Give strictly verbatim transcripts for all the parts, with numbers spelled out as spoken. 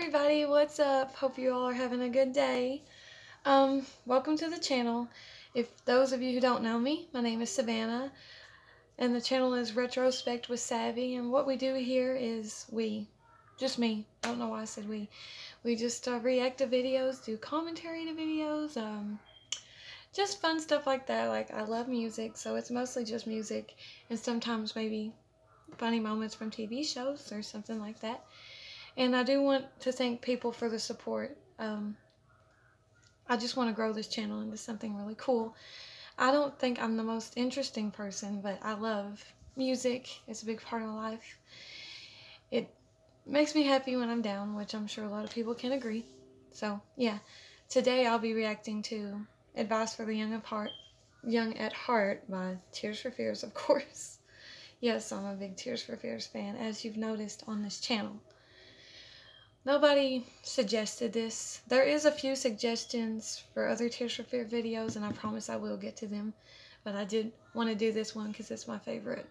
everybody, what's up? Hope you all are having a good day. Um, welcome to the channel. If those of you who don't know me, my name is Savannah, and the channel is Retrospect with Savvy, and what we do here is we, just me, I don't know why I said we, we just uh, react to videos, do commentary to videos, um, just fun stuff like that. Like, I love music, so it's mostly just music, and sometimes maybe funny moments from T V shows or something like that. And I do want to thank people for the support. Um, I just want to grow this channel into something really cool. I don't think I'm the most interesting person, but I love music. It's a big part of my life. It makes me happy when I'm down, which I'm sure a lot of people can agree. So, yeah. Today I'll be reacting to Advice for the Young at Heart, Young at Heart by Tears for Fears, of course. Yes, I'm a big Tears for Fears fan, as you've noticed on this channel. Nobody suggested this. There is a few suggestions for other Tears for Fears videos, and I promise I will get to them. But I did want to do this one because it's my favorite.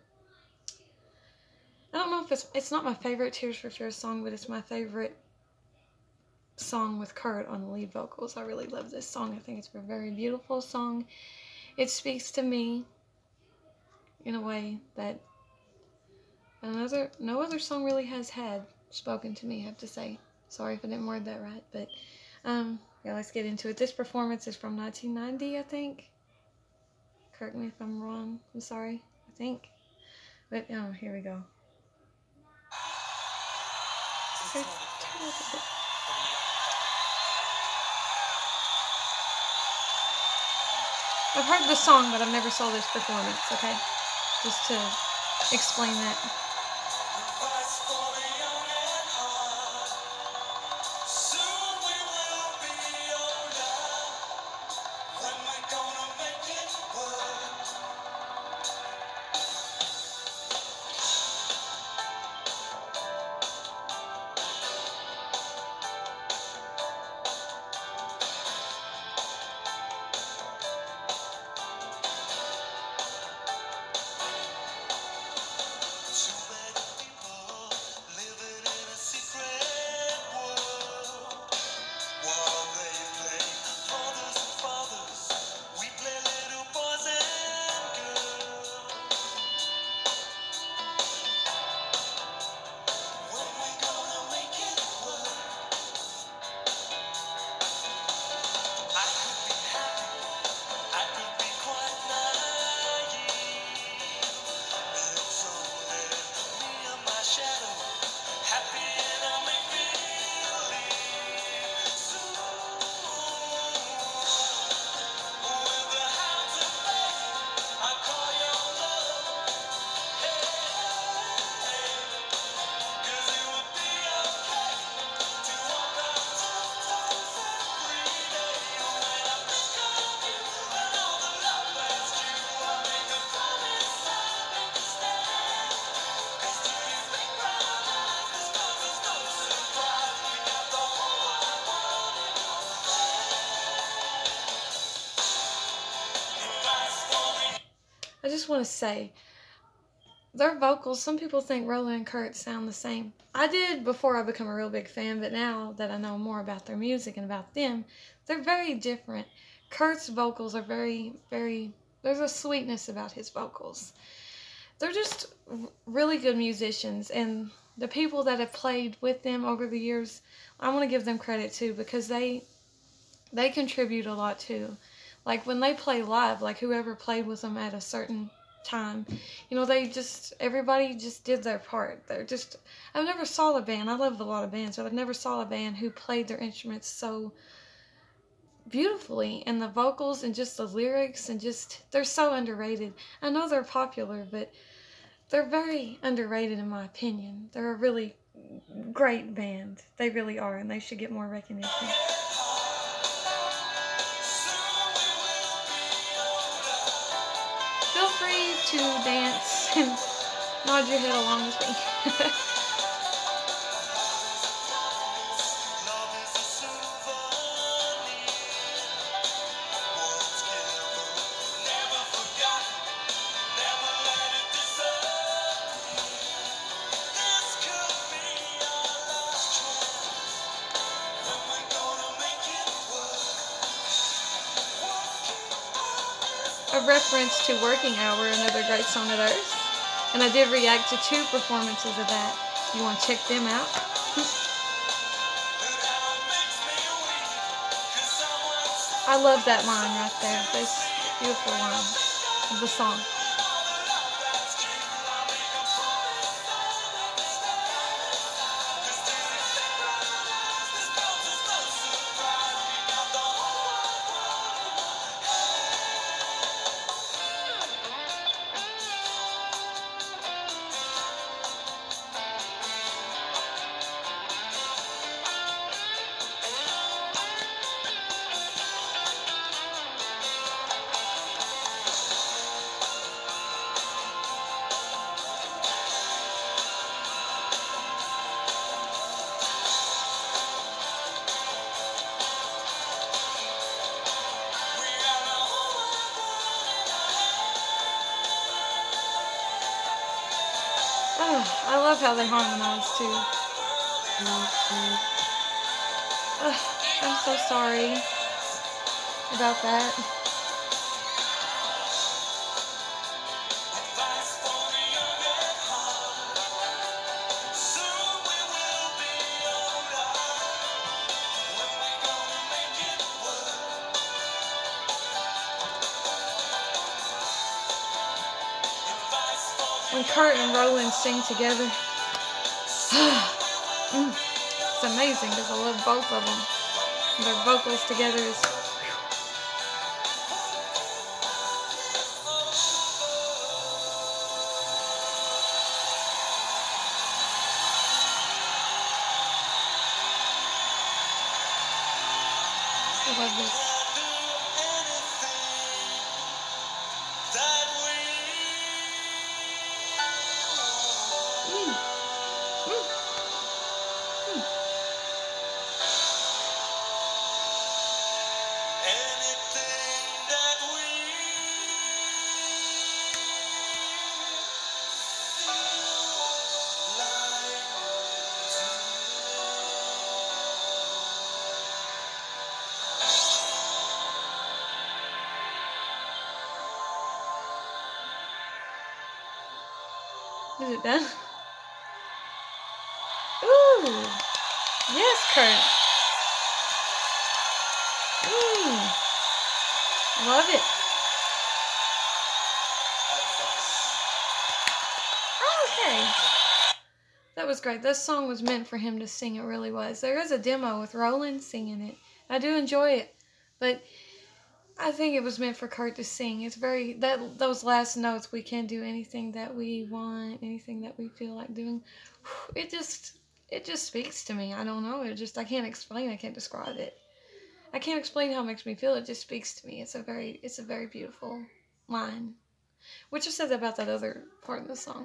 I don't know if it's it's not my favorite Tears for Fears song, but it's my favorite song with CURT on the lead vocals. I really love this song. I think it's a very beautiful song. It speaks to me in a way that another no other song really has had spoken to me, I have to say. Sorry if I didn't word that right, but um, yeah, let's get into it. This performance is from nineteen ninety, I think. Correct me if I'm wrong. I'm sorry, I think. But, oh, here we go. Okay, turn it up a bit. I've heard the song, but I've never saw this performance, okay? Just to explain that. I just want to say, their vocals, some people think Roland and Kurt sound the same. I did before I become a real big fan, but now that I know more about their music and about them, they're very different. Kurt's vocals are very, very, there's a sweetness about his vocals. They're just really good musicians, and the people that have played with them over the years, I want to give them credit too, because they, they contribute a lot too. Like, when they play live, like, whoever played with them at a certain time, you know, they just, everybody just did their part. They're just, I've never saw a band, I love a lot of bands, but I've never saw a band who played their instruments so beautifully, and the vocals and just the lyrics, and just, they're so underrated. I know they're popular, but they're very underrated in my opinion. They're a really great band. They really are, and they should get more recognition. Feel free to dance and nod your head along with me. a reference to Working Hour, another great song of theirs. And I did react to two performances of that. You want to check them out? I love that line right there. This beautiful line of the song. Oh, I love how they harmonize too. Oh, I'm so sorry about that. When Kurt and Roland sing together, mm, it's amazing because I love both of them. Their vocals together is... I love this. Is it done? Ooh! Yes, Kurt! Ooh! Love it! Okay! That was great. This song was meant for him to sing. It really was. There is a demo with Roland singing it. I do enjoy it. But I think it was meant for Kurt to sing. It's very, that those last notes, we can do anything that we want, anything that we feel like doing. It just, it just speaks to me. I don't know. It just, I can't explain. I can't describe it. I can't explain how it makes me feel. It just speaks to me. It's a very, it's a very beautiful line. Which I said about that other part of the song.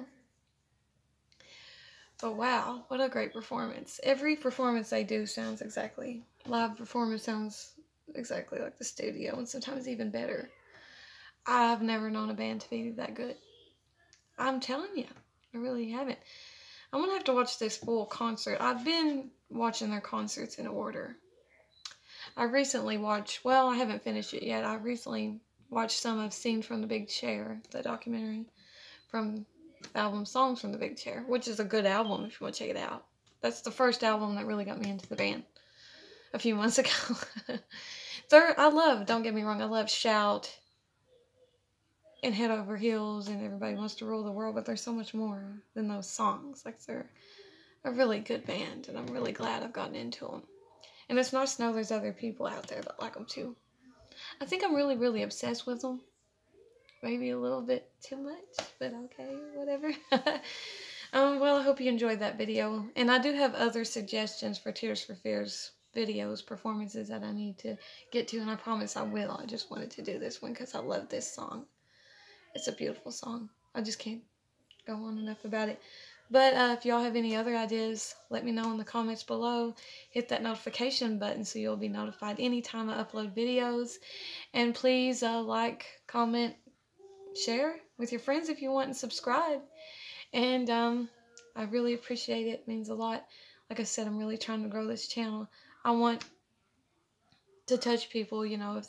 But wow, what a great performance. Every performance they do sounds exactly, live performance sounds exactly like the studio, and sometimes even better. I've never known a band to be that good. I'm telling you, I really haven't. I'm gonna have to watch this full concert. I've been watching their concerts in order. I recently watched, well, I haven't finished it yet. I recently watched some of Scenes from the Big Chair, the documentary from the album Songs from the Big Chair, which is a good album if you want to check it out. That's the first album that really got me into the band a few months ago. They're, I love, don't get me wrong, I love Shout and Head Over Heels and Everybody Wants to Rule the World, but there's so much more than those songs. Like, they're a really good band, and I'm really glad I've gotten into them. And it's nice to know there's other people out there that like them too. I think I'm really, really obsessed with them. Maybe a little bit too much, but okay, whatever. um, well, I hope you enjoyed that video. And I do have other suggestions for Tears for Fears videos, performances that I need to get to, and I promise I will. I just wanted to do this one because I love this song. It's a beautiful song. I just can't go on enough about it. But uh, if y'all have any other ideas, let me know in the comments below. Hit that notification button so you'll be notified anytime I upload videos. And please uh, like, comment, share with your friends if you want, and subscribe. And um, I really appreciate it. It means a lot. Like I said, I'm really trying to grow this channel. I want to touch people, you know, if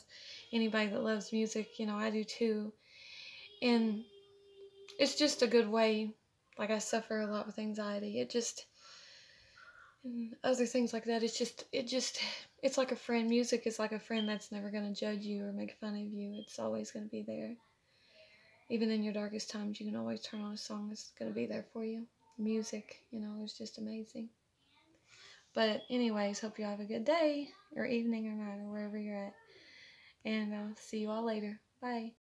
anybody that loves music, you know, I do too. And it's just a good way. Like, I suffer a lot with anxiety. It just, and other things like that. It's just, it just, it's like a friend. Music is like a friend that's never going to judge you or make fun of you. It's always going to be there. Even in your darkest times, you can always turn on a song that's going to be there for you. Music, you know, is just amazing. But anyways, hope you have a good day, or evening, or night, or wherever you're at. And I'll see you all later. Bye.